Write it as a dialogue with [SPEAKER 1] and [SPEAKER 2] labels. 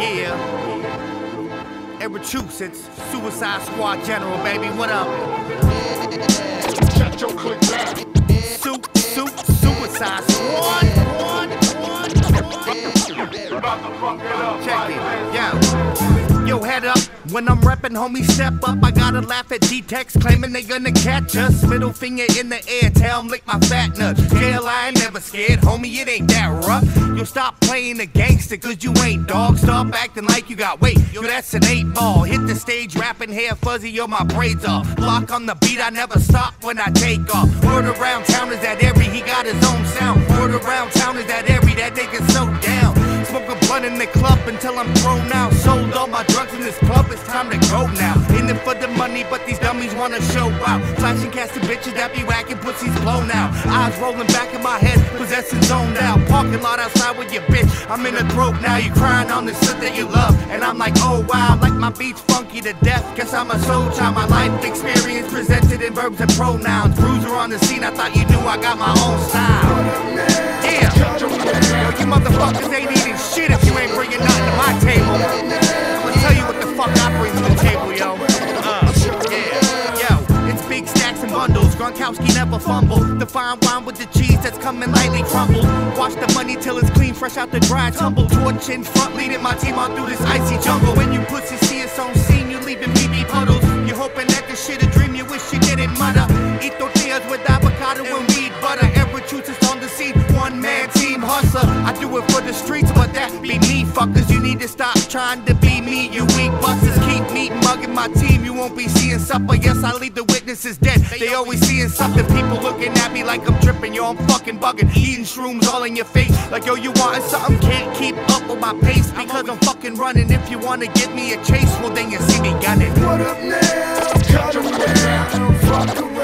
[SPEAKER 1] Yeah. Massachusetts, Suicide Squad General, baby, what up?
[SPEAKER 2] Shut your click back.
[SPEAKER 1] Suicide Squad.
[SPEAKER 2] About to fuck it up.
[SPEAKER 1] Check it, yo, head up. When I'm reppin', homie, step up. I gotta laugh at G-Tex claiming they gonna catch us. Middle finger in the air, tell 'em lick my fat nuts. Jail, I ain't never scared, homie, it ain't that rough. Yo, stop playing the gangster, cause you ain't dog. Stop acting like you got weight, yo, that's an 8 ball. Hit the stage, rapping, hair fuzzy, yo, my braids off. Block on the beat, I never stop when I take off. Word around town is that every, he got his own sound. Word around town is that every, that nigga's so down. Smoke a blunt in the club until I'm thrown out. Sold all my drugs in this club, it's time to go now. In it for the money, but these dummies wanna show out. Flashing casting bitches that be whacking pussies blown out. Eyes rolling back in my head, possessing zoned out. Parking lot outside with your bitch, I'm in a throat now. You crying on the shit that you love, and I'm like, oh wow, like my beats funky to death. Guess I'm a soul child, my life experience presented in verbs and pronouns. Bruiser on the scene, I thought you knew I got my own style. Yeah, yo, you motherfuckers ain't eating shit if you ain't bringing nothing to my table. I'ma tell you what the fuck I bring to the table, yo. It's big stacks and bundles. Gronkowski never fumble. The fine wine with the cheese that's coming lightly crumbled. Wash the money till it's clean, fresh out the dry tumble. Torch in front, leading my team on through this icy jungle. When you pussy see us on scene, you leaving BB puddles. You hoping that this shit a dream, you wish you didn't mutter. Eat tortillas with avocado and weed butter. Ever choose us on the scene, one man team hustler. I do it for the streets, but that be me, fuckers. You need to stop trying to be me, you weak busters. Keep me mugging my team, you won't be seeing supper. Yes, I leave the witnesses dead. They always seeing something. People looking at me like I'm tripping. Yo, I'm fucking bugging. Eating shrooms all in your face. Like, yo, you wantin' something? Can't keep up with my pace because I'm fucking running. If you wanna give me a chase, well then you see me gunning.
[SPEAKER 2] What up now? Cut 'em down. Fuck around.